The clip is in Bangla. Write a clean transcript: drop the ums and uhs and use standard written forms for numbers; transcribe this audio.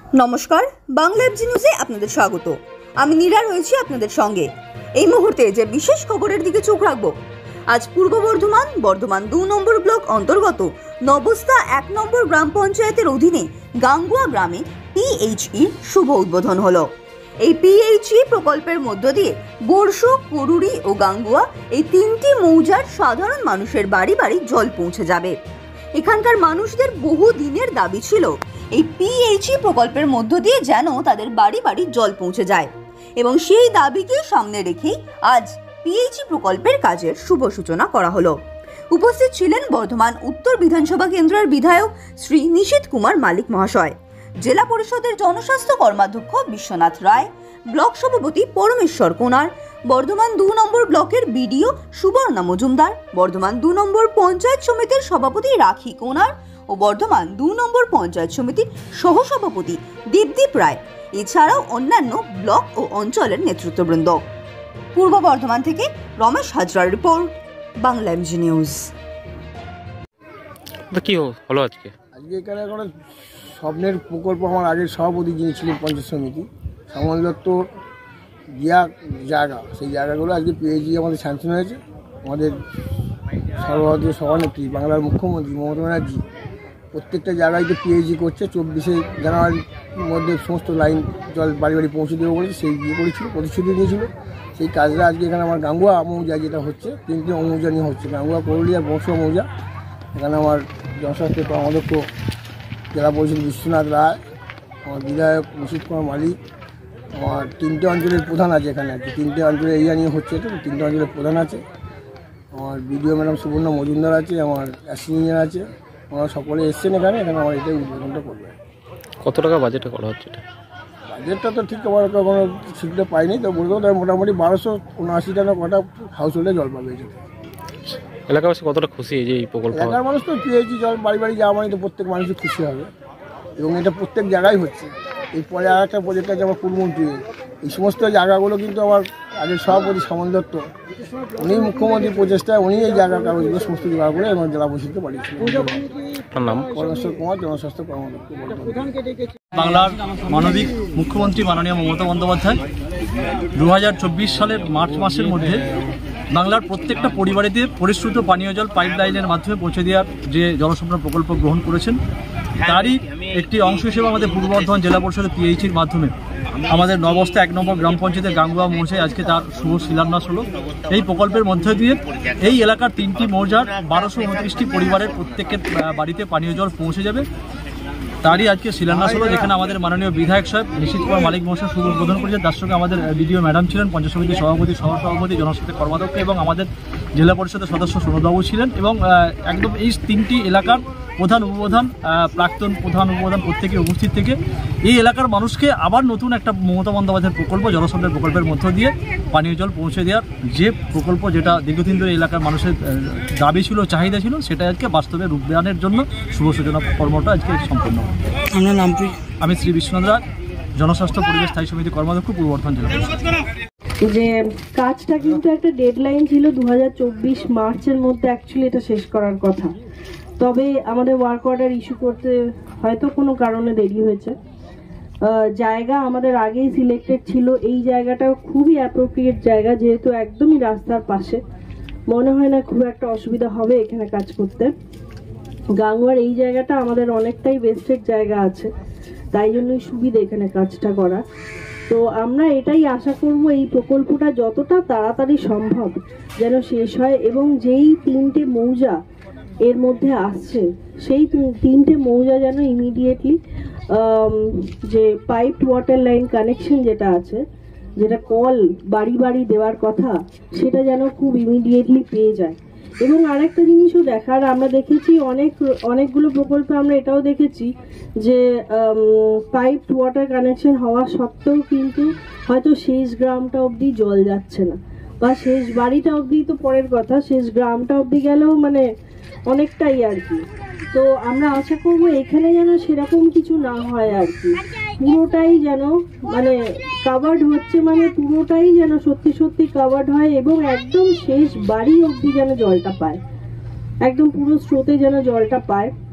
নমস্কার, বাংলা এমজি নিউজে আপনাদের স্বাগত। আমি নীরা রয়েছি আপনাদের সঙ্গে। এই মুহূর্তে যে বিশেষ খবরের দিকে চোখ রাখবো। আজ পূর্ব বর্ধমান 2 নম্বর ব্লক অন্তর্গত নবস্তা 1 নম্বর গ্রাম পঞ্চায়েতের অধীনে গাঙ্গুয়া গ্রামে PHE শুভ উদ্বোধন হলো। এই PHE প্রকল্পের মধ্য দিয়ে বর্ষো, করুড়ি ও গাঙ্গুয়া এই 3টি মৌজার সাধারণ মানুষের বাড়ি বাড়ি জল পৌঁছে যাবে। এখানকার মানুষদের বহু দিনের দাবি ছিল এই PHE প্রকল্পের মধ্য দিয়ে যেন তাদের বাড়ি বাড়ি জল পৌঁছে যায়, এবং সেই দাবিকে সামনে রেখেই আজ PHE প্রকল্পের কাজের শুভ সূচনা করা হলো। উপস্থিত ছিলেন বর্ধমান উত্তর বিধানসভা কেন্দ্রের বিধায়ক শ্রী নিশীথ কুমার মালিক মহাশয়, জেলা পরিষদের জনস্বাস্থ্য কর্মাধ্যক্ষ বিশ্বনাথ রায়, ব্লক সভাপতি পরমেশ্বর কোনার, বর্ধমান 2 নম্বর ব্লকের BDO সুবর্ণা মজুমদার, বর্ধমান 2 নম্বর পঞ্চায়েত সমিতির সভাপতি রাখি কোনার ও বর্ধমান 2 নম্বর পঞ্চায়েত সমিতির সহসভাপতি দীপদীপ রায়, এছাড়াও অন্যান্য ব্লক ও অঞ্চলের নেতৃত্ববৃন্দ। পূর্ব বর্ধমান থেকে রমেশ হাজরার রিপোর্ট, বাংলা এমজি নিউজ। কি হলো আজকে এখানে কোনো স্বপ্নের প্রকল্প আমার আগের সভাপতি যিনি ছিলেন পঞ্চায়েত সমিতি সামল দত্ত জায়গা, সেই জায়গাগুলো আজকে PHE আমাদের স্যাংশন হয়েছে। আমাদের সর্বভারতীয় সভানেত্রী বাংলার মুখ্যমন্ত্রী মমতা ব্যানার্জি প্রত্যেকটা জায়গায় যে PHE করছে, 24শে জানুয়ারির মধ্যে সমস্ত লাইন জল বাড়ি বাড়ি পৌঁছে দেবো বলেছে, সেই ইয়ে করেছিল, প্রতিশ্রুতি দিয়েছিল। সেই কাজটা আজকে এখানে আমার গাঙ্গুয়া মৌজা যেটা হচ্ছে, 3টে মৌজা নিয়ে হচ্ছে, গাঙ্গুয়া, করুলি আর বর্ষা মৌজা। এখানে আমার জনস্বাস্থ্য কর্মাধ্যক্ষ জেলা পরিষদ বিশ্বনাথ রায়, আমার বিধায়ক নিশীথ কুমার মালিক, আমার 3টে অঞ্চলের প্রধান আছে এখানে, আর কি 3টে অঞ্চলের এরিয়া নিয়ে হচ্ছে, তো 3টে অঞ্চলের প্রধান আছে, আমার BDO ম্যাডাম সুবর্ণা মজুমদার আছে, আমার অ্যাসিস্ট্যান্ট ইঞ্জিনিয়ার আছে, ওরা সকলে এসছেন এখানে আমার এটাই উদ্বোধনটা করবে। কত টাকা বাজেটে করা হচ্ছে এটা? বাজেটটা তো ঠিক আমার কোনো ঠিকটা পাইনি, তো বলবো তাই মোটামুটি 1279 টাকা কটা হাউস হোল্ডে জল পাবে। এটা এলাকাবাসী কতটা খুশি এই যে এই প্রকল্প? এলাকার মানুষ তো PHE জল বাড়ি বাড়ি যাওয়া মানে তো প্রত্যেক মানুষই খুশি হবে, এবং এটা প্রত্যেক জায়গায় হচ্ছে। এরপরে আর একটা প্রজেক্ট আছে আমার পূর্বমন্ত্রী, এই সমস্ত জায়গাগুলো কিন্তু আমার আগের সভাপতি সামল দত্ত, উনি মুখ্যমন্ত্রী প্রচেষ্টায় উনি এই জায়গার কাগজগুলো সমস্ত জায়গাগুলো এবং জেলা পরিষদকে পাঠিয়েছিলেন। নাম পরমেশ্বর কুমার, জনস্বাস্থ্য কর্মকর্তা। বাংলার মানবিক মুখ্যমন্ত্রী মাননীয় মমতা বন্দ্যোপাধ্যায় 2024 সালের মার্চ মাসের মধ্যে বাংলার প্রত্যেকটা পরিবারেতে পরিশ্রুত পানীয় জল পাইপলাইনের মাধ্যমে পৌঁছে দেওয়ার যে জলসম্পদ প্রকল্প গ্রহণ করেছেন, তারই একটি অংশ হিসেবে আমাদের পূর্ব বর্ধমান জেলা পরিষদের PHEর মাধ্যমে আমাদের নবস্তা 1 নম্বর গ্রাম পঞ্চায়েতের গাঙ্গুয়া মৌজায় আজকে তার শুভ শিলান্যাস হলো। এই প্রকল্পের মধ্যে দিয়ে এই এলাকার 3টি মৌজার 1229টি পরিবারের প্রত্যেকের বাড়িতে পানীয় জল পৌঁছে যাবে, তারই আজকে শিলান্যাস হলো, যেখানে আমাদের মাননীয় বিধায়ক সাহেব নিশীথ কুমার মালিক মহাশয় শুভ উদ্বোধন করেছেন। তার সঙ্গে আমাদের BDO ম্যাডাম ছিলেন, পঞ্চায়েত সমিতির সভাপতি, সহসভাপতি, জনস্বাস্থ্য কর্মাধ্যক্ষ এবং আমাদের জেলা পরিষদের সদস্য সোনবাবু ছিলেন, এবং একদম এই 3টি এলাকার প্রধান উপপ্রধান, প্রাক্তন প্রধান উপপ্রধান প্রত্যেকে উপস্থিত থেকে এই এলাকার মানুষকে আবার নতুন একটা মমতা বন্দ্যোপাধ্যায়ের প্রকল্প জলসম্পদের প্রকল্পের মধ্য দিয়ে পানীয় জল পৌঁছে দেওয়ার যে প্রকল্প, যেটা দীর্ঘদিন ধরে এলাকার মানুষের দাবি ছিল, চাহিদা ছিল, সেটা আজকে বাস্তবে রূপদানের জন্য শুভ সূচনা কর্মটা আজকে সম্পন্ন। আপনার নাম? আমি শ্রী বিশ্বনাথ রায়, জনস্বাস্থ্য পরিবেশ স্থায়ী সমিতি কর্মাধ্যক্ষ, পূর্ব বর্ধমান জেলা। যে কাজটা কিন্তু একটা ডেডলাইন ছিল 2024 মার্চের মধ্যে অ্যাকচুয়ালি এটা শেষ করার কথা, তবে আমাদের ওয়ার্ক অর্ডার ইস্যু করতে হয়তো কোনো কারণে দেরি হয়েছে। জায়গা আমাদের আগেই সিলেক্টেড ছিল, এই জায়গাটা খুবই অ্যাপ্রোপ্রিয়েট জায়গা, যেহেতু একদমই রাস্তার পাশে, মনে হয় না খুব একটা অসুবিধা হবে এখানে কাজ করতে। গাঙ্গুয়ার এই জায়গাটা আমাদের অনেকটাই বেস্টেড জায়গা আছে, তাই জন্যই সুবিধা এখানে কাজটা করা। তো আমরা এটাই আশা করব এই প্রকল্পটা যতটা তাড়াতাড়ি সম্ভব যেন শেষ হয়, এবং যেই 3টে মৌজা এর মধ্যে আসছে সেই 3টে মৌজা যেন ইমিডিয়েটলি যে পাইপড ওয়াটার লাইন কানেকশন যেটা আছে, যেটা কল বাড়ি বাড়ি দেওয়ার কথা, সেটা যেন খুব ইমিডিয়েটলি পেয়ে যায়। এবং আরেকটা জিনিসও দেখার, আমরা দেখেছি অনেকগুলো প্রকল্পে আমরা এটাও দেখেছি যে পাইপড ওয়াটার কানেকশন হওয়া সত্ত্বেও কিন্তু হয়তো শেষ গ্রামটা অবধি জল যাচ্ছে না, বা শেষ বাড়িটা অবধি তো পরের কথা, শেষ গ্রামটা অবধি গেলেও মানে অনেকটাই আর কি। তো আমরা আশা করবো এখানে যেন সেরকম কিছু না হয় আর কি, পুরোটাই যেন মানে কাভার্ড হচ্ছে, মানে পুরোটাই যেন সত্যি সত্যি কাভার্ড হয়, এবং একদম শেষ বাড়ি অবধি যেন জলটা পায়, একদম পুরো স্রোতে যেন জলটা পায়।